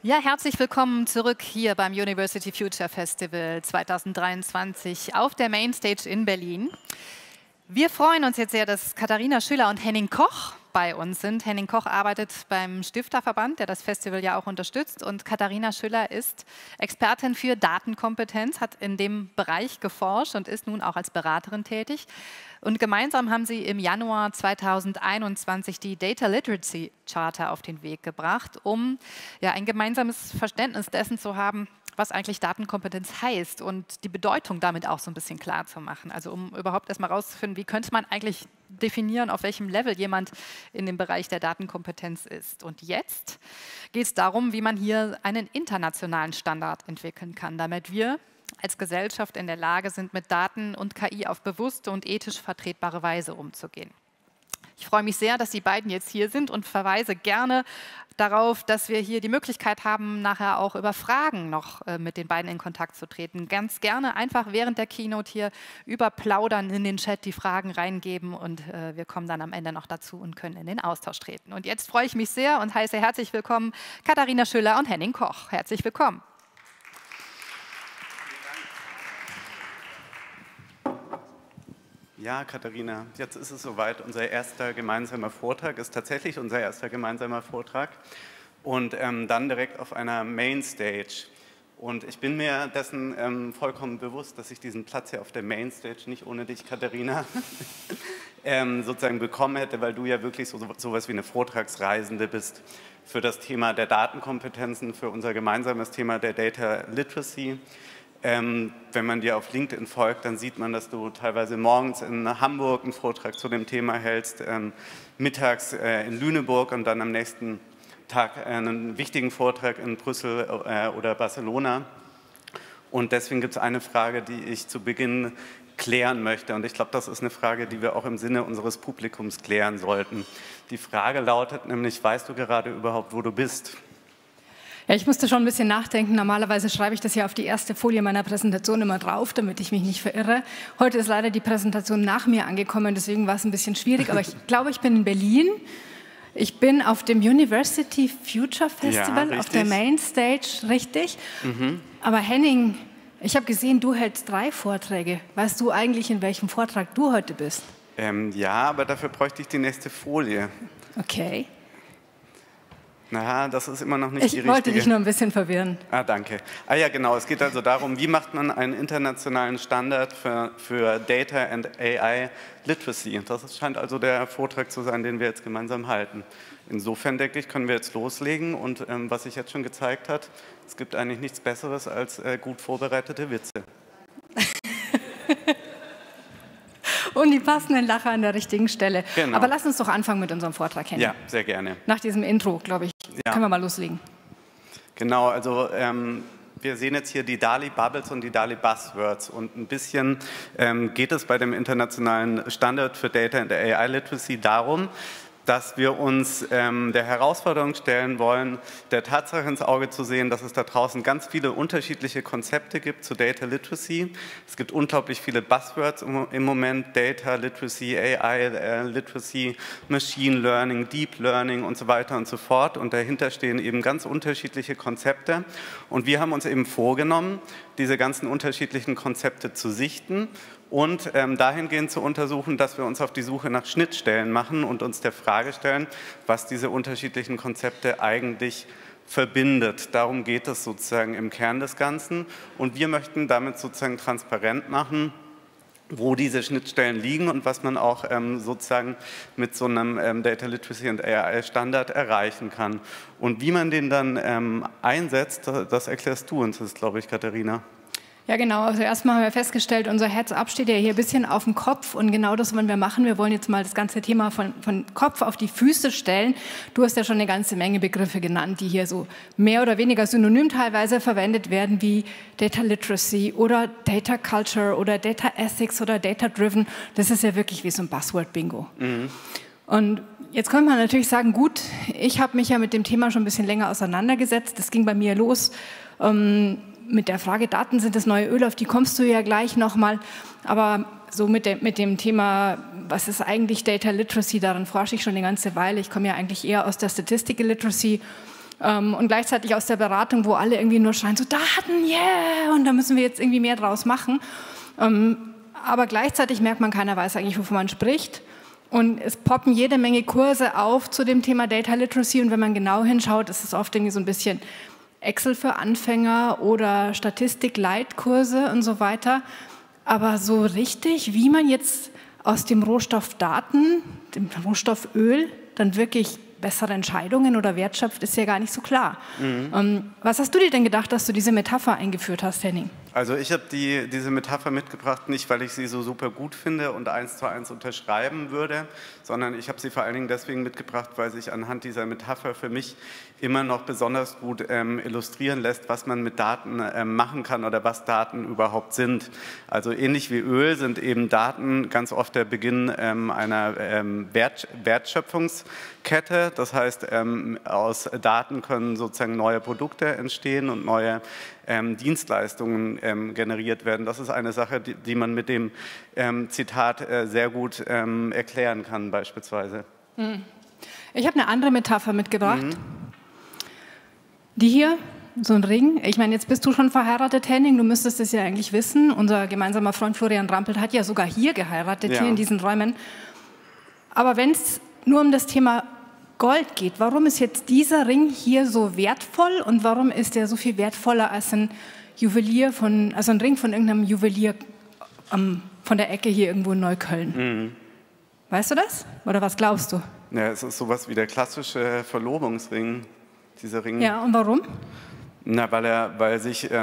Ja, herzlich willkommen zurück hier beim University Future Festival 2023 auf der Mainstage in Berlin. Wir freuen uns jetzt sehr, dass Katharina Schüller und Henning Koch bei uns sind. Henning Koch arbeitet beim Stifterverband, der das Festival ja auch unterstützt. Und Katharina Schüller ist Expertin für Datenkompetenz, hat in dem Bereich geforscht und ist nun auch als Beraterin tätig. Und gemeinsam haben sie im Januar 2021 die Data Literacy Charta auf den Weg gebracht, um ja, ein gemeinsames Verständnis dessen zu haben, was eigentlich Datenkompetenz heißt und die Bedeutung damit auch so ein bisschen klar zu machen. Also um überhaupt erstmal rauszufinden, wie könnte man eigentlich definieren, auf welchem Level jemand in dem Bereich der Datenkompetenz ist. Und jetzt geht es darum, wie man hier einen internationalen Standard entwickeln kann, damit wir als Gesellschaft in der Lage sind, mit Daten und KI auf bewusste und ethisch vertretbare Weise umzugehen. Ich freue mich sehr, dass die beiden jetzt hier sind und verweise gerne darauf, dass wir hier die Möglichkeit haben, nachher auch über Fragen noch mit den beiden in Kontakt zu treten. Ganz gerne einfach während der Keynote hier über Plaudern in den Chat die Fragen reingeben und wir kommen dann am Ende noch dazu und können in den Austausch treten. Und jetzt freue ich mich sehr und heiße herzlich willkommen Katharina Schüller und Henning Koch. Herzlich willkommen. Ja, Katharina, jetzt ist es soweit. Unser erster gemeinsamer Vortrag ist tatsächlich unser erster gemeinsamer Vortrag und dann direkt auf einer Mainstage. Und ich bin mir dessen vollkommen bewusst, dass ich diesen Platz hier auf der Mainstage nicht ohne dich, Katharina, sozusagen bekommen hätte, weil du ja wirklich sowas wie eine Vortragsreisende bist für das Thema der Datenkompetenzen, für unser gemeinsames Thema der Data Literacy. Wenn man dir auf LinkedIn folgt, dann sieht man, dass du teilweise morgens in Hamburg einen Vortrag zu dem Thema hältst, mittags in Lüneburg und dann am nächsten Tag einen wichtigen Vortrag in Brüssel oder Barcelona. Und deswegen gibt es eine Frage, die ich zu Beginn klären möchte. Und ich glaube, das ist eine Frage, die wir auch im Sinne unseres Publikums klären sollten. Die Frage lautet nämlich, weißt du gerade überhaupt, wo du bist? Ja, ich musste schon ein bisschen nachdenken. Normalerweise schreibe ich das ja auf die erste Folie meiner Präsentation immer drauf, damit ich mich nicht verirre. Heute ist leider die Präsentation nach mir angekommen, deswegen war es ein bisschen schwierig. Aber ich glaube, ich bin in Berlin. Ich bin auf dem University Future Festival, ja, auf der Mainstage, richtig. Aber Henning, ich habe gesehen, du hältst 3 Vorträge. Weißt du eigentlich, in welchem Vortrag du heute bist? Ja, aber dafür bräuchte ich die nächste Folie. Okay. Na, das ist immer noch nicht die richtige. Ich wollte dich nur ein bisschen verwirren. Ah, danke. Ah ja, genau. Es geht also darum, wie macht man einen internationalen Standard für Data and AI Literacy. Das scheint also der Vortrag zu sein, den wir jetzt gemeinsam halten. Insofern, denke ich, können wir jetzt loslegen. Und was sich jetzt schon gezeigt hat, es gibt eigentlich nichts Besseres als gut vorbereitete Witze. Und die passenden Lacher an der richtigen Stelle. Genau. Aber lass uns doch anfangen mit unserem Vortrag, Henning. Ja, sehr gerne. Nach diesem Intro, glaube ich, können wir mal loslegen. Genau, also wir sehen jetzt hier die DALI Bubbles und die DALI Buzzwords. Und ein bisschen geht es bei dem internationalen Standard für Data and AI Literacy darum, dass wir uns der Herausforderung stellen wollen, der Tatsache ins Auge zu sehen, dass es da draußen ganz viele unterschiedliche Konzepte gibt zu Data Literacy. Es gibt unglaublich viele Buzzwords im Moment, Data Literacy, AI Literacy, Machine Learning, Deep Learning und so weiter und so fort. Und dahinter stehen eben ganz unterschiedliche Konzepte. Und wir haben uns eben vorgenommen, diese ganzen unterschiedlichen Konzepte zu sichten und dahingehend zu untersuchen, dass wir uns auf die Suche nach Schnittstellen machen und uns der Frage stellen, was diese unterschiedlichen Konzepte eigentlich verbindet. Darum geht es sozusagen im Kern des Ganzen. Und wir möchten damit sozusagen transparent machen, wo diese Schnittstellen liegen und was man auch sozusagen mit so einem Data Literacy und AI Standard erreichen kann. Und wie man den dann einsetzt, das erklärst du uns, das glaube ich, Katharina. Ja, genau. Also erstmal haben wir festgestellt, unser Heads-up steht ja hier ein bisschen auf dem Kopf und genau das wollen wir machen. Wir wollen jetzt mal das ganze Thema von Kopf auf die Füße stellen. Du hast ja schon eine ganze Menge Begriffe genannt, die hier so mehr oder weniger synonym teilweise verwendet werden, wie Data Literacy oder Data Culture oder Data Ethics oder Data Driven. Das ist ja wirklich wie so ein Buzzword-Bingo. Und jetzt könnte man natürlich sagen, gut, ich habe mich ja mit dem Thema schon ein bisschen länger auseinandergesetzt. Das ging bei mir los mit der Frage, Daten sind das neue Öl, auf die kommst du ja gleich nochmal. Aber so mit dem Thema, was ist eigentlich Data Literacy, daran forsche ich schon eine ganze Weile. Ich komme ja eigentlich eher aus der Statistical Literacy. Und gleichzeitig aus der Beratung, wo alle irgendwie nur schreien, so Daten, yeah, und da müssen wir jetzt irgendwie mehr draus machen. Aber gleichzeitig merkt man, keiner weiß eigentlich, wovon man spricht. Und es poppen jede Menge Kurse auf zu dem Thema Data Literacy. Und wenn man genau hinschaut, ist es oft irgendwie so ein bisschen Excel für Anfänger oder Statistik-Leitkurse und so weiter. Aber so richtig, wie man jetzt aus dem Rohstoff Daten, dem Rohstoff Öl, dann wirklich bessere Entscheidungen oder Wert schöpft, ist ja gar nicht so klar. Was hast du dir denn gedacht, dass du diese Metapher eingeführt hast, Henning? Also ich habe diese Metapher mitgebracht, nicht weil ich sie so super gut finde und 1:1 unterschreiben würde, sondern ich habe sie vor allen Dingen deswegen mitgebracht, weil sich anhand dieser Metapher für mich immer noch besonders gut illustrieren lässt, was man mit Daten machen kann oder was Daten überhaupt sind. Also ähnlich wie Öl sind eben Daten ganz oft der Beginn einer Wertschöpfungskette. Das heißt, aus Daten können sozusagen neue Produkte entstehen und neue Dienstleistungen generiert werden. Das ist eine Sache, die man mit dem Zitat sehr gut erklären kann beispielsweise. Ich habe eine andere Metapher mitgebracht. Die hier, so ein Ring. Ich meine, jetzt bist du schon verheiratet, Henning, du müsstest es ja eigentlich wissen. Unser gemeinsamer Freund Florian Rampelt hat ja sogar hier geheiratet, hier in diesen Räumen. Aber wenn es nur um das Thema Gold geht, warum ist jetzt dieser Ring hier so wertvoll und warum ist der so viel wertvoller als ein Juwelier also ein Ring von irgendeinem Juwelier von der Ecke hier irgendwo in Neukölln? Weißt du das? Oder was glaubst du? Ja, es ist sowas wie der klassische Verlobungsring, dieser Ring. Ja, und warum? Na, weil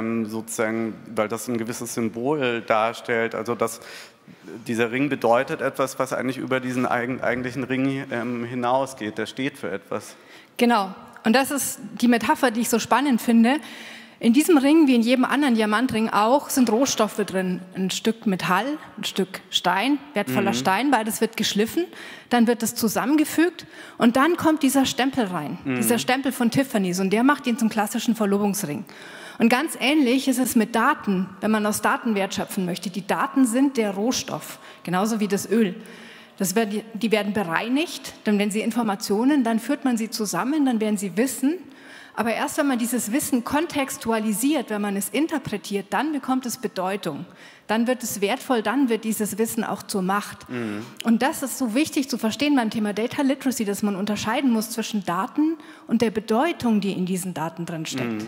das ein gewisses Symbol darstellt, also dieser Ring bedeutet etwas, was eigentlich über diesen eigentlichen Ring hinausgeht. Der steht für etwas. Genau. Und das ist die Metapher, die ich so spannend finde. In diesem Ring, wie in jedem anderen Diamantring auch, sind Rohstoffe drin. Ein Stück Metall, ein Stück Stein, wertvoller Stein, beides wird geschliffen, dann wird es zusammengefügt und dann kommt dieser Stempel rein, dieser Stempel von Tiffany's und der macht ihn zum klassischen Verlobungsring. Und ganz ähnlich ist es mit Daten, wenn man aus Daten Wert schöpfen möchte. Die Daten sind der Rohstoff, genauso wie das Öl. Die werden bereinigt, denn wenn sie Informationen, dann führt man sie zusammen, dann werden sie Wissen. Aber erst wenn man dieses Wissen kontextualisiert, wenn man es interpretiert, dann bekommt es Bedeutung. Dann wird es wertvoll, dann wird dieses Wissen auch zur Macht. Und das ist so wichtig zu verstehen beim Thema Data Literacy, dass man unterscheiden muss zwischen Daten und der Bedeutung, die in diesen Daten drin steckt.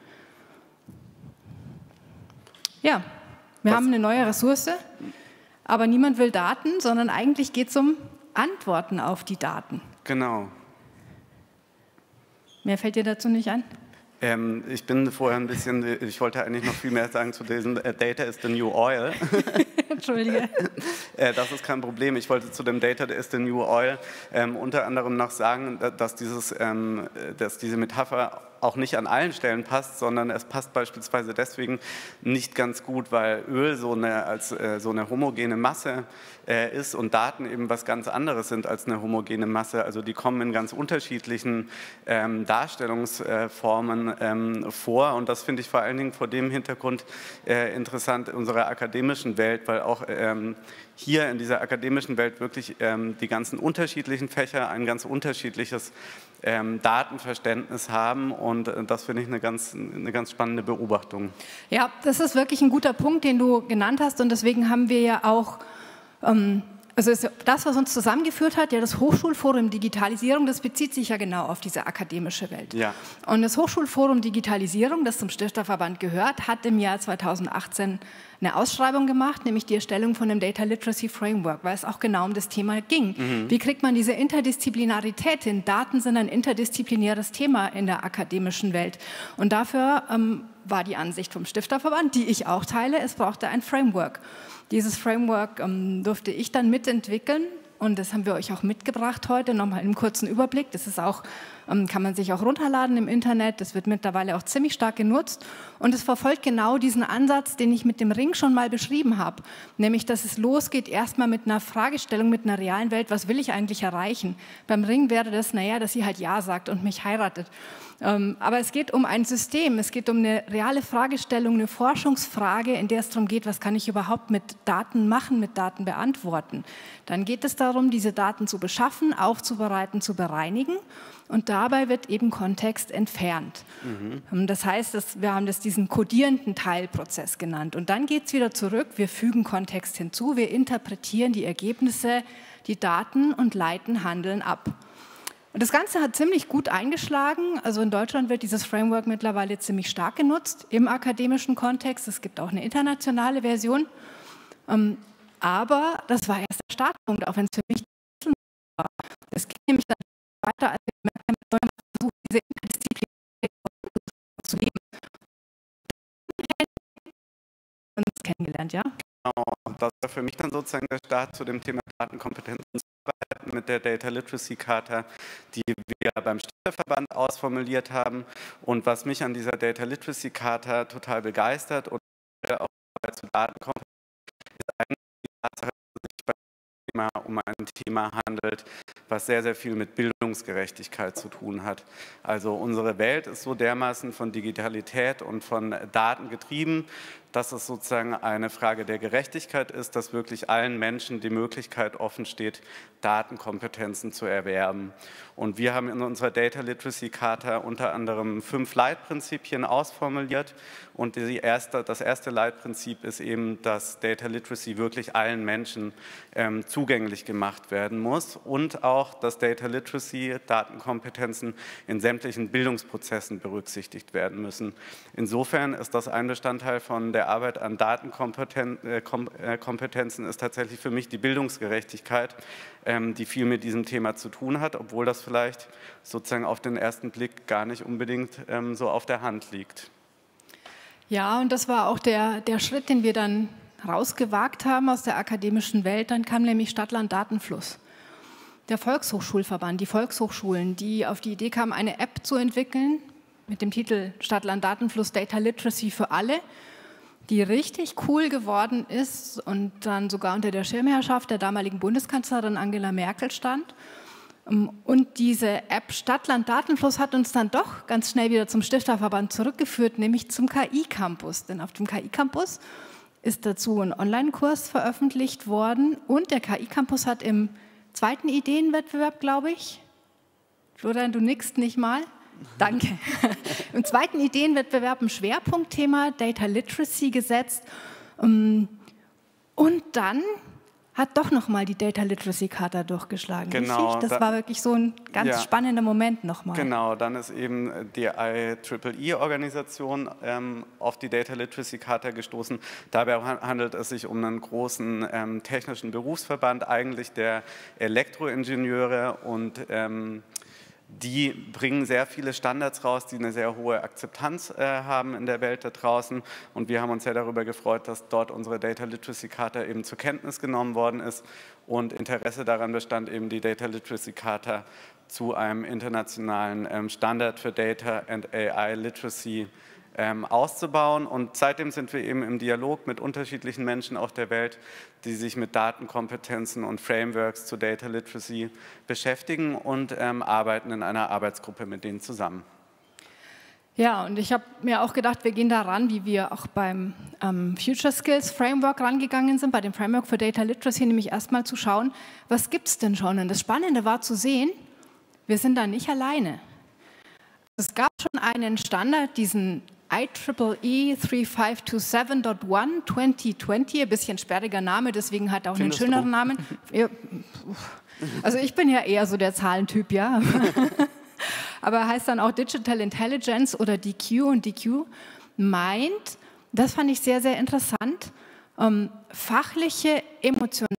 Ja, wir haben eine neue Ressource, aber niemand will Daten, sondern eigentlich geht es um Antworten auf die Daten. Genau. Mehr fällt dir dazu nicht ein? Ich bin vorher ich wollte eigentlich noch viel mehr sagen zu diesem Data is the new oil. Entschuldige. Das ist kein Problem. Ich wollte zu dem Data is the new oil unter anderem noch sagen, dass diese Metapher auch nicht an allen Stellen passt, sondern es passt beispielsweise deswegen nicht ganz gut, weil Öl so eine homogene Masse ist und Daten eben was ganz anderes sind als eine homogene Masse. Also die kommen in ganz unterschiedlichen Darstellungsformen vor und das finde ich vor allen Dingen vor dem Hintergrund interessant in unserer akademischen Welt, weil auch hier in dieser akademischen Welt wirklich die ganzen unterschiedlichen Fächer ein ganz unterschiedliches Datenverständnis haben und das finde ich eine ganz spannende Beobachtung. Ja, das ist wirklich ein guter Punkt, den du genannt hast und deswegen haben wir ja auch, also das, was uns zusammengeführt hat, ja das Hochschulforum Digitalisierung, das bezieht sich ja genau auf diese akademische Welt. Ja. Und das Hochschulforum Digitalisierung, das zum Stifterverband gehört, hat im Jahr 2018 eine Ausschreibung gemacht, nämlich die Erstellung von einem Data Literacy Framework, weil es auch genau um das Thema ging. Wie kriegt man diese Interdisziplinarität hin? Daten sind ein interdisziplinäres Thema in der akademischen Welt. Und dafür war die Ansicht vom Stifterverband, die ich auch teile, es brauchte ein Framework. Dieses Framework durfte ich dann mitentwickeln und das haben wir euch auch mitgebracht heute, nochmal einen kurzen Überblick. Das ist auch, kann man sich auch runterladen im Internet, das wird mittlerweile auch ziemlich stark genutzt und es verfolgt genau diesen Ansatz, den ich mit dem Ring schon mal beschrieben habe, nämlich, dass es losgeht erstmal mit einer Fragestellung, mit einer realen Welt, was will ich eigentlich erreichen? Beim Ring wäre das, naja, dass sie halt Ja sagt und mich heiratet. Aber es geht um ein System, es geht um eine reale Fragestellung, eine Forschungsfrage, in der es darum geht, was kann ich überhaupt mit Daten machen, mit Daten beantworten. Dann geht es darum, diese Daten zu beschaffen, aufzubereiten, zu bereinigen und dabei wird eben Kontext entfernt. Das heißt, wir haben diesen kodierenden Teilprozess genannt. Und dann geht es wieder zurück, wir fügen Kontext hinzu, wir interpretieren die Ergebnisse, die Daten und leiten Handeln ab. Und das Ganze hat ziemlich gut eingeschlagen. Also in Deutschland wird dieses Framework mittlerweile ziemlich stark genutzt im akademischen Kontext. Es gibt auch eine internationale Version. Aber das war erst der Startpunkt, auch wenn es für mich war. Es geht nämlich dann weiter, als wir versuchen, diese Interdisziplinarität zu leben. Und uns kennengelernt, ja? Genau, das war für mich dann sozusagen der Start zu dem Thema Datenkompetenzen mit der Data Literacy Charta, die wir beim Städteverband ausformuliert haben. Und was mich an dieser Data Literacy Charta total begeistert und auch zu Datenkompetenzen ist eigentlich die Tatsache, dass es sich bei dem Thema um ein Thema handelt, was sehr, sehr viel mit Bildungsgerechtigkeit zu tun hat. Also unsere Welt ist so dermaßen von Digitalität und von Daten getrieben, dass es sozusagen eine Frage der Gerechtigkeit ist, dass wirklich allen Menschen die Möglichkeit offen steht, Datenkompetenzen zu erwerben. Und wir haben in unserer Data Literacy Charta unter anderem 5 Leitprinzipien ausformuliert. Und das erste Leitprinzip ist eben, dass Data Literacy wirklich allen Menschen zugänglich gemacht werden muss und auch, dass Data Literacy, Datenkompetenzen in sämtlichen Bildungsprozessen berücksichtigt werden müssen. Insofern ist das ein Bestandteil von der Arbeit an Datenkompetenzen ist tatsächlich für mich die Bildungsgerechtigkeit, die viel mit diesem Thema zu tun hat, obwohl das vielleicht sozusagen auf den ersten Blick gar nicht unbedingt so auf der Hand liegt. Ja, und das war auch der Schritt, den wir dann rausgewagt haben aus der akademischen Welt. Dann kam nämlich Stadt-Land-Datenfluss. Der Volkshochschulverband, die Volkshochschulen, die auf die Idee kamen, eine App zu entwickeln mit dem Titel Stadt-Land-Datenfluss Data Literacy für alle, die richtig cool geworden ist und dann sogar unter der Schirmherrschaft der damaligen Bundeskanzlerin Angela Merkel stand. Und diese App Stadt-Land-Datenfluss hat uns dann doch ganz schnell wieder zum Stifterverband zurückgeführt, nämlich zum KI-Campus. Denn auf dem KI-Campus ist dazu ein Online-Kurs veröffentlicht worden und der KI-Campus hat im 2. Ideenwettbewerb, glaube ich, Florian, du nickst nicht mal, danke, im 2. Ideenwettbewerb ein Schwerpunktthema Data Literacy gesetzt und dann hat doch nochmal die Data Literacy Charta durchgeschlagen. Genau. Richtig? Das war wirklich so ein ganz spannender Moment nochmal. Genau, dann ist eben die IEEE-Organisation auf die Data Literacy Charta gestoßen. Dabei handelt es sich um einen großen technischen Berufsverband, eigentlich der Elektroingenieure, und die bringen sehr viele Standards raus, die eine sehr hohe Akzeptanz haben in der Welt da draußen. Und wir haben uns sehr darüber gefreut, dass dort unsere Data Literacy Charta eben zur Kenntnis genommen worden ist und Interesse daran bestand, eben die Data Literacy Charta zu einem internationalen Standard für Data and AI Literacy auszubauen. Und seitdem sind wir eben im Dialog mit unterschiedlichen Menschen auf der Welt, die sich mit Datenkompetenzen und Frameworks zu Data Literacy beschäftigen und arbeiten in einer Arbeitsgruppe mit denen zusammen. Ja, und ich habe mir auch gedacht, wir gehen da ran, wie wir auch beim Future Skills Framework rangegangen sind, bei dem Framework für Data Literacy, nämlich erstmal zu schauen, was gibt es denn schon? Und das Spannende war zu sehen, wir sind da nicht alleine. Es gab schon einen Standard, diesen IEEE 3527.1 2020, ein bisschen sperriger Name, deswegen hat er auch einen schöneren Namen. Also ich bin ja eher so der Zahlentyp, ja. Aber er heißt dann auch Digital Intelligence oder DQ, und DQ meint, das fand ich sehr, sehr interessant, fachliche, emotionale,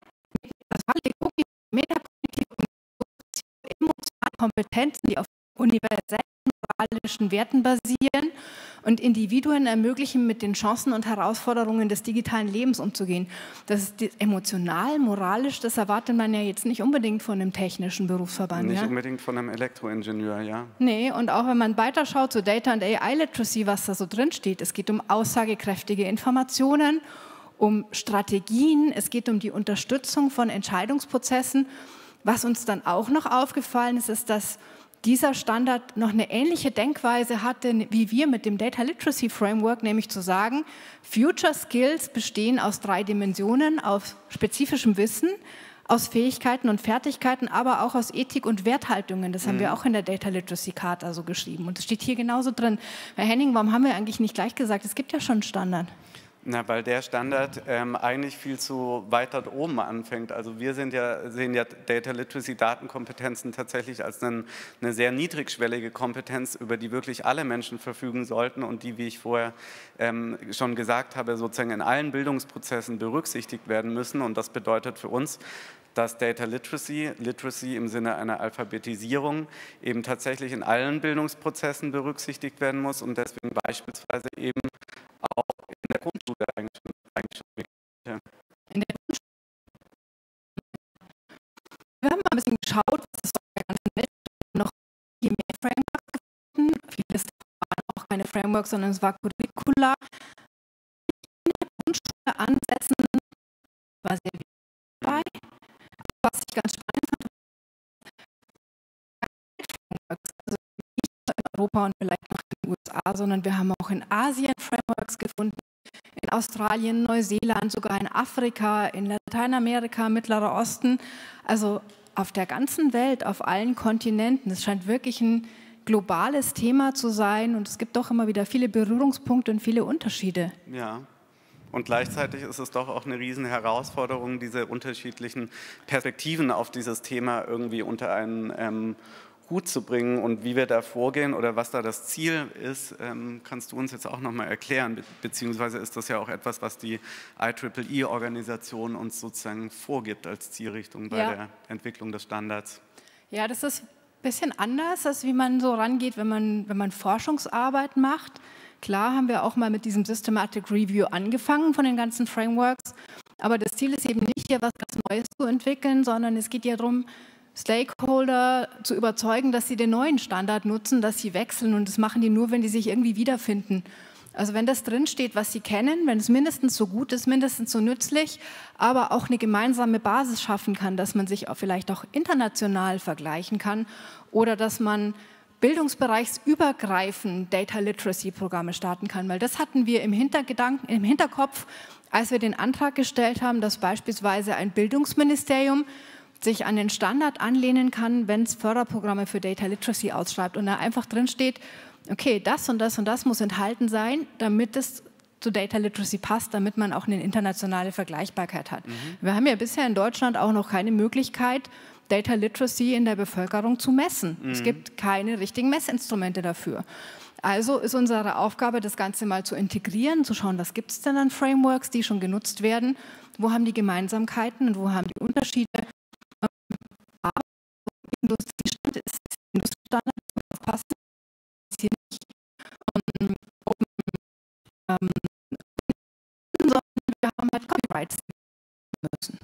metakognitive und emotionale Kompetenzen, die auf universellen moralischen Werten basieren und Individuen ermöglichen, mit den Chancen und Herausforderungen des digitalen Lebens umzugehen. Das ist emotional, moralisch, das erwartet man ja jetzt nicht unbedingt von einem technischen Berufsverband. Nicht unbedingt von einem Elektroingenieur, ja. Nee, und auch wenn man weiterschaut zu Data and AI Literacy, was da so drin steht, es geht um aussagekräftige Informationen, um Strategien, es geht um die Unterstützung von Entscheidungsprozessen. Was uns dann auch noch aufgefallen ist, ist, dass dieser Standard noch eine ähnliche Denkweise hatte wie wir mit dem Data Literacy Framework, nämlich zu sagen, Future Skills bestehen aus 3 Dimensionen, aus spezifischem Wissen, aus Fähigkeiten und Fertigkeiten, aber auch aus Ethik und Werthaltungen. Das haben wir auch in der Data Literacy Charta so geschrieben. Und das steht hier genauso drin. Herr Henning, warum haben wir eigentlich nicht gleich gesagt, es gibt ja schon einen Standard? Na, weil der Standard eigentlich viel zu weit dort oben anfängt. Also wir sehen ja Data Literacy, Datenkompetenzen tatsächlich als eine sehr niedrigschwellige Kompetenz, über die wirklich alle Menschen verfügen sollten und die, wie ich vorher schon gesagt habe, sozusagen in allen Bildungsprozessen berücksichtigt werden müssen. Und das bedeutet für uns, dass Data Literacy, Literacy im Sinne einer Alphabetisierung, eben tatsächlich in allen Bildungsprozessen berücksichtigt werden muss und deswegen beispielsweise eben auch in der Grundschule eigentlich schon ja. In der Grundschule. Wir haben mal ein bisschen geschaut, was es auf der ganzen Welt noch viel mehr Frameworks gefunden. Vieles waren auch keine Frameworks, sondern es war Curricula. In der Grundschule ansetzen war sehr wichtig dabei. Was ich ganz spannend fand, also nicht nur in Europa und vielleicht noch in den USA, sondern wir haben auch in Asien Frameworks gefunden, in Australien, Neuseeland, sogar in Afrika, in Lateinamerika, Mittlerer Osten, also auf der ganzen Welt, auf allen Kontinenten. Es scheint wirklich ein globales Thema zu sein und es gibt doch immer wieder viele Berührungspunkte und viele Unterschiede. Ja. Und gleichzeitig ist es doch auch eine riesen Herausforderung, diese unterschiedlichen Perspektiven auf dieses Thema irgendwie unter einen Hut zu bringen. Und wie wir da vorgehen oder was da das Ziel ist, kannst du uns jetzt auch nochmal erklären. Beziehungsweise ist das ja auch etwas, was die IEEE-Organisation uns sozusagen vorgibt als Zielrichtung bei der Entwicklung des Standards. Ja, das ist ein bisschen anders, als wie man so rangeht, wenn man Forschungsarbeit macht. Klar haben wir auch mal mit diesem Systematic Review angefangen von den ganzen Frameworks, aber das Ziel ist eben nicht, hier was ganz Neues zu entwickeln, sondern es geht ja darum, Stakeholder zu überzeugen, dass sie den neuen Standard nutzen, dass sie wechseln und das machen die nur, wenn die sich irgendwie wiederfinden. Also wenn das drinsteht, was sie kennen, wenn es mindestens so gut ist, mindestens so nützlich, aber auch eine gemeinsame Basis schaffen kann, dass man sich auch vielleicht auch international vergleichen kann oder dass man bildungsbereichsübergreifend Data Literacy Programme starten kann, weil das hatten wir im Hinterkopf, als wir den Antrag gestellt haben, dass beispielsweise ein Bildungsministerium sich an den Standard anlehnen kann, wenn es Förderprogramme für Data Literacy ausschreibt und da einfach drin steht, okay, das und das und das muss enthalten sein, damit es zu Data Literacy passt, damit man auch eine internationale Vergleichbarkeit hat. Wir haben ja bisher in Deutschland auch noch keine Möglichkeit, Data Literacy in der Bevölkerung zu messen. Es gibt keine richtigen Messinstrumente dafür. Also ist unsere Aufgabe, das Ganze mal zu integrieren, zu schauen, was gibt es denn an Frameworks, die schon genutzt werden, wo haben die Gemeinsamkeiten und wo haben die Unterschiede. Aber Industriestand ist Industriestandard, aufpassen, ist hier nicht sondern wir haben halt Copyrights müssen.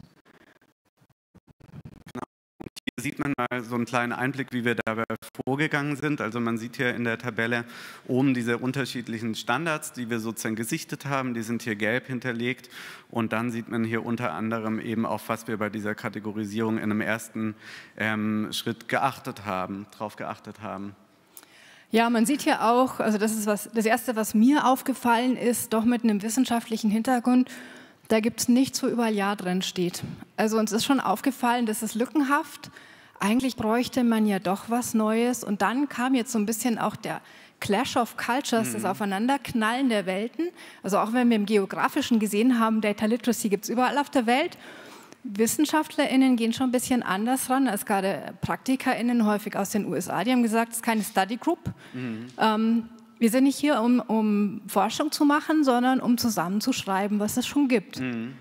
Hier sieht man mal so einen kleinen Einblick, wie wir dabei vorgegangen sind. Also man sieht hier in der Tabelle oben diese unterschiedlichen Standards, die wir sozusagen gesichtet haben. Die sind hier gelb hinterlegt. Und dann sieht man hier unter anderem eben auch, was wir bei dieser Kategorisierung in einem ersten Schritt drauf geachtet haben. Ja, man sieht hier auch, also das ist das Erste, was mir aufgefallen ist, doch mit einem wissenschaftlichen Hintergrund, da gibt es nichts, wo überall Ja drin steht. Also uns ist schon aufgefallen, das ist lückenhaft. Eigentlich bräuchte man ja doch was Neues. Und dann kam jetzt so ein bisschen auch der Clash of Cultures, das Aufeinanderknallen der Welten. Also auch wenn wir im Geografischen gesehen haben, Data Literacy gibt es überall auf der Welt. WissenschaftlerInnen gehen schon ein bisschen anders ran als gerade PraktikerInnen, häufig aus den USA. Die haben gesagt, es ist keine Study Group. Wir sind nicht hier, um Forschung zu machen, sondern um zusammenzuschreiben, was es schon gibt.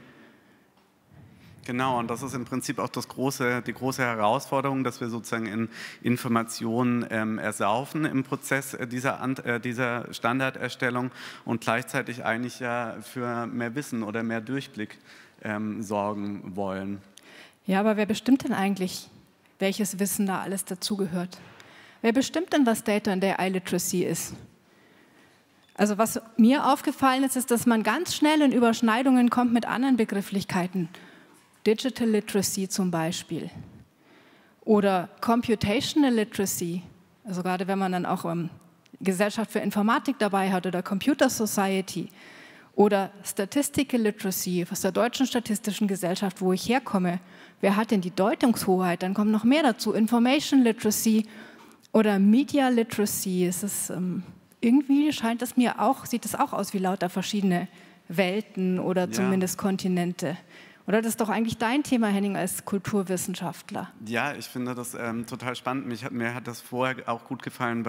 Genau, und das ist im Prinzip auch die große Herausforderung, dass wir sozusagen in Informationen ersaufen im Prozess dieser Standarderstellung und gleichzeitig eigentlich ja für mehr Wissen oder mehr Durchblick sorgen wollen. Ja, aber wer bestimmt denn eigentlich, welches Wissen da alles dazugehört? Wer bestimmt denn, was Data and AI Literacy ist? Also was mir aufgefallen ist, ist, dass man ganz schnell in Überschneidungen kommt mit anderen Begrifflichkeiten. Digital Literacy zum Beispiel oder Computational Literacy, also gerade wenn man dann auch Gesellschaft für Informatik dabei hat oder Computer Society Oder Statistical Literacy aus der Deutschen Statistischen Gesellschaft, wo ich herkomme. Wer hat denn die Deutungshoheit? Dann kommt noch mehr dazu. Information Literacy oder Media Literacy. Es ist, irgendwie scheint es mir auch, sieht es auch aus wie lauter verschiedene Welten oder zumindest Kontinente. Oder das ist doch eigentlich dein Thema, Henning, als Kulturwissenschaftler. Ja, ich finde das total spannend. Mir hat das vorher auch gut gefallen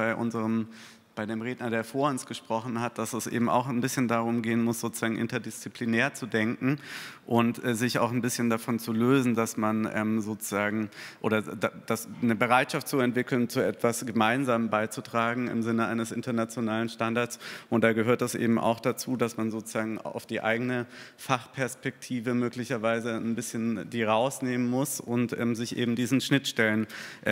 bei dem Redner, der vor uns gesprochen hat, dass es eben auch ein bisschen darum gehen muss, sozusagen interdisziplinär zu denken und sich auch ein bisschen davon zu lösen, dass man sozusagen, oder eine Bereitschaft zu entwickeln, zu etwas gemeinsam beizutragen im Sinne eines internationalen Standards. Und da gehört das eben auch dazu, dass man sozusagen auf die eigene Fachperspektive möglicherweise ein bisschen die rausnehmen muss und sich eben diesen Schnittstellen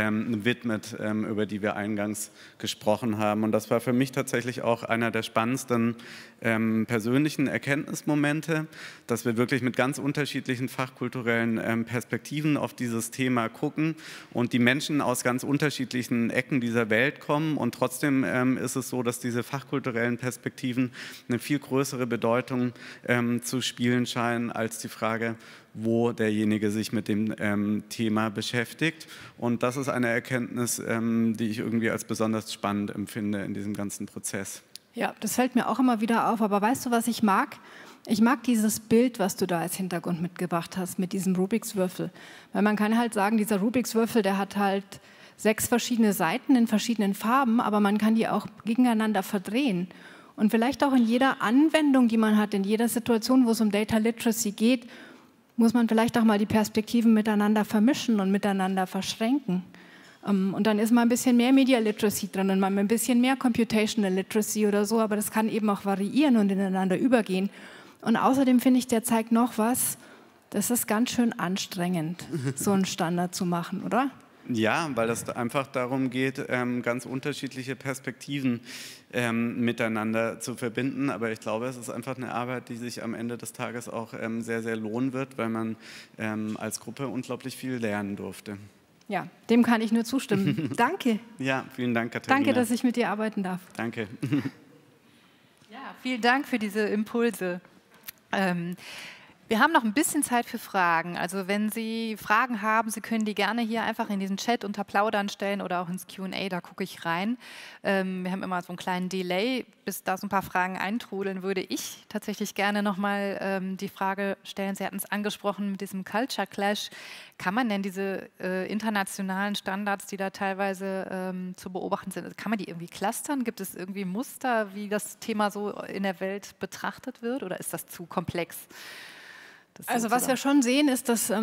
widmet, über die wir eingangs gesprochen haben. Und das war für mich tatsächlich auch einer der spannendsten persönlichen Erkenntnismomente, dass wir wirklich mit ganz unterschiedlichen fachkulturellen Perspektiven auf dieses Thema gucken und die Menschen aus ganz unterschiedlichen Ecken dieser Welt kommen. Und trotzdem ist es so, dass diese fachkulturellen Perspektiven eine viel größere Bedeutung zu spielen scheinen als die Frage, wo derjenige sich mit dem Thema beschäftigt. Und das ist eine Erkenntnis, die ich irgendwie als besonders spannend empfinde in diesem ganzen Prozess. Ja, das fällt mir auch immer wieder auf. Aber weißt du, was ich mag? Ich mag dieses Bild, was du da als Hintergrund mitgebracht hast, mit diesem Rubiks Würfel. Weil man kann halt sagen, dieser Rubiks Würfel, der hat halt 6 verschiedene Seiten in verschiedenen Farben, aber man kann die auch gegeneinander verdrehen. Und vielleicht auch in jeder Anwendung, die man hat, in jeder Situation, wo es um Data Literacy geht, muss man vielleicht auch mal die Perspektiven miteinander vermischen und miteinander verschränken. Und dann ist mal ein bisschen mehr Media Literacy drin und mal ein bisschen mehr Computational Literacy oder so, aber das kann eben auch variieren und ineinander übergehen. Und außerdem finde ich, der zeigt noch was, das ist ganz schön anstrengend, so einen Standard zu machen, oder? Ja, weil es einfach darum geht, ganz unterschiedliche Perspektiven miteinander zu verbinden. Aber ich glaube, es ist einfach eine Arbeit, die sich am Ende des Tages auch sehr, sehr lohnen wird, weil man als Gruppe unglaublich viel lernen durfte. Ja, dem kann ich nur zustimmen. Danke. Ja, vielen Dank, Katharina. Danke, dass ich mit dir arbeiten darf. Danke. Ja, vielen Dank für diese Impulse. Wir haben noch ein bisschen Zeit für Fragen. Also wenn Sie Fragen haben, Sie können die gerne hier einfach in diesen Chat unter Plaudern stellen oder auch ins Q&A, da gucke ich rein. Wir haben immer so einen kleinen Delay, bis da so ein paar Fragen eintrudeln, würde ich tatsächlich gerne nochmal die Frage stellen. Sie hatten es angesprochen mit diesem Culture Clash. Kann man denn diese internationalen Standards, die da teilweise zu beobachten sind, kann man die irgendwie clustern? Gibt es irgendwie Muster, wie das Thema so in der Welt betrachtet wird, oder ist das zu komplex? Also was wir schon sehen, ist, dass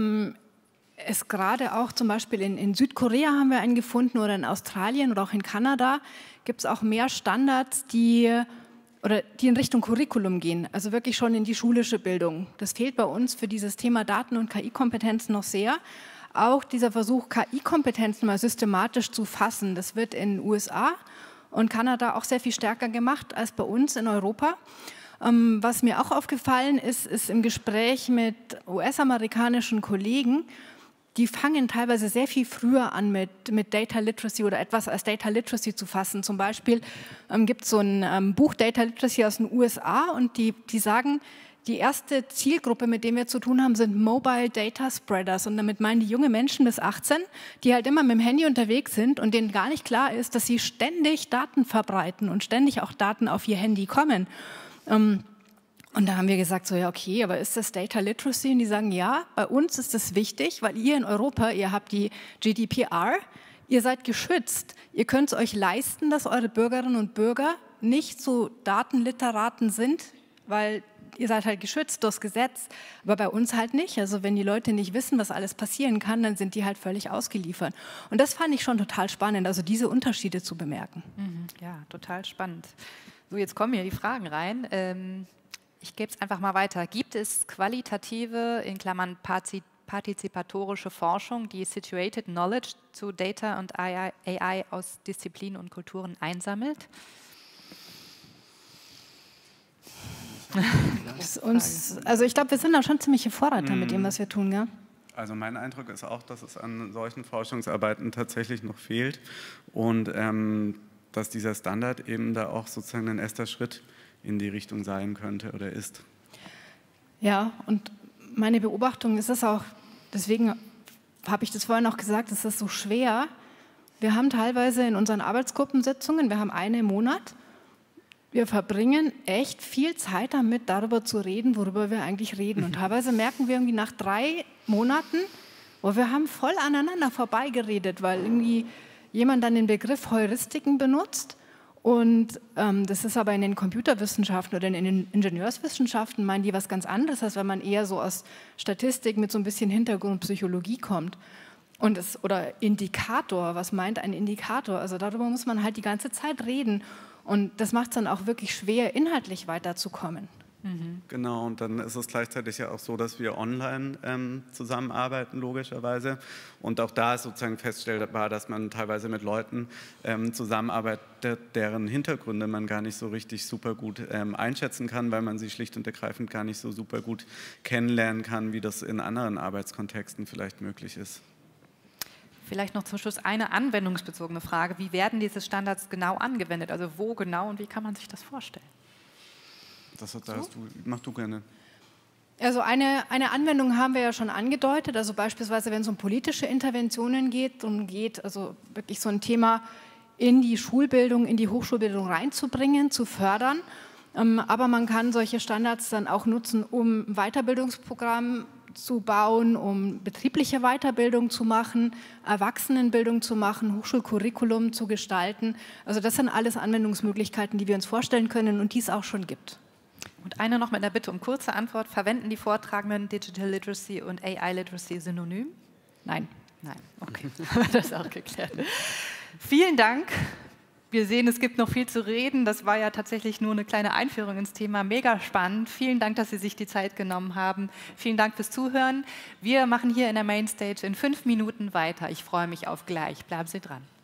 es gerade auch zum Beispiel in Südkorea haben wir einen gefunden oder in Australien oder auch in Kanada gibt es auch mehr Standards, die in Richtung Curriculum gehen, also wirklich schon in die schulische Bildung. Das fehlt bei uns für dieses Thema Daten- und KI-Kompetenzen noch sehr. Auch dieser Versuch, KI-Kompetenzen mal systematisch zu fassen, das wird in den USA und Kanada auch sehr viel stärker gemacht als bei uns in Europa. Was mir auch aufgefallen ist, ist im Gespräch mit US-amerikanischen Kollegen, die fangen teilweise sehr viel früher an mit Data Literacy oder etwas als Data Literacy zu fassen. Zum Beispiel gibt es so ein Buch Data Literacy aus den USA und die sagen, die erste Zielgruppe, mit der wir zu tun haben, sind Mobile Data Spreaders. Und damit meinen die junge Menschen bis 18, die halt immer mit dem Handy unterwegs sind und denen gar nicht klar ist, dass sie ständig Daten verbreiten und ständig auch Daten auf ihr Handy kommen. Und da haben wir gesagt, so ja okay, aber ist das Data Literacy? Und die sagen, ja, bei uns ist das wichtig, weil ihr in Europa, ihr habt die GDPR, ihr seid geschützt. Ihr könnt es euch leisten, dass eure Bürgerinnen und Bürger nicht so Datenliteraten sind, weil ihr seid halt geschützt durchs Gesetz, aber bei uns halt nicht. Also wenn die Leute nicht wissen, was alles passieren kann, dann sind die halt völlig ausgeliefert. Und das fand ich schon total spannend, also diese Unterschiede zu bemerken. Ja, total spannend. So, jetzt kommen hier die Fragen rein. Ich gebe es einfach mal weiter. Gibt es qualitative, in Klammern partizipatorische Forschung, die Situated Knowledge zu Data und AI aus Disziplinen und Kulturen einsammelt? Also ich glaube, wir sind da schon ziemliche Vorreiter mit dem, was wir tun, ja? Also mein Eindruck ist auch, dass es an solchen Forschungsarbeiten tatsächlich noch fehlt und dass dieser Standard eben da auch sozusagen ein erster Schritt in die Richtung sein könnte oder ist. Ja, und meine Beobachtung ist es auch, deswegen habe ich das vorhin auch gesagt, es ist so schwer. Wir haben teilweise in unseren Arbeitsgruppensitzungen, wir haben eine im Monat, wir verbringen echt viel Zeit damit, darüber zu reden, worüber wir eigentlich reden. Und teilweise merken wir irgendwie nach 3 Monaten, wo wir haben voll aneinander vorbeigeredet, weil irgendwie jemand dann den Begriff Heuristiken benutzt. Und das ist aber in den Computerwissenschaften oder in den Ingenieurswissenschaften, meinen die was ganz anderes, als wenn man eher so aus Statistik mit so ein bisschen Hintergrundpsychologie kommt. Oder Indikator, was meint ein Indikator? Also darüber muss man halt die ganze Zeit reden. Und das macht es dann auch wirklich schwer, inhaltlich weiterzukommen. Genau, und dann ist es gleichzeitig ja auch so, dass wir online zusammenarbeiten, logischerweise. Und auch da ist sozusagen feststellbar, dass man teilweise mit Leuten zusammenarbeitet, deren Hintergründe man gar nicht so richtig super gut einschätzen kann, weil man sie schlicht und ergreifend gar nicht so super gut kennenlernen kann, wie das in anderen Arbeitskontexten vielleicht möglich ist. Vielleicht noch zum Schluss eine anwendungsbezogene Frage. Wie werden diese Standards genau angewendet? Also wo genau und wie kann man sich das vorstellen? Mach du gerne. Also eine Anwendung haben wir ja schon angedeutet, also beispielsweise, wenn es um politische Interventionen geht, also wirklich so ein Thema in die Schulbildung, in die Hochschulbildung reinzubringen, zu fördern. Aber man kann solche Standards dann auch nutzen, um Weiterbildungsprogramme zu bauen, um betriebliche Weiterbildung zu machen, Erwachsenenbildung zu machen, Hochschulcurriculum zu gestalten. Also das sind alles Anwendungsmöglichkeiten, die wir uns vorstellen können und die es auch schon gibt. Und eine noch mit einer Bitte um kurze Antwort. Verwenden die Vortragenden Digital Literacy und AI Literacy synonym? Nein. Nein, okay. Das ist auch geklärt. Vielen Dank. Wir sehen, es gibt noch viel zu reden. Das war ja tatsächlich nur eine kleine Einführung ins Thema. Mega spannend. Vielen Dank, dass Sie sich die Zeit genommen haben. Vielen Dank fürs Zuhören. Wir machen hier in der Mainstage in 5 Minuten weiter. Ich freue mich auf gleich. Bleiben Sie dran.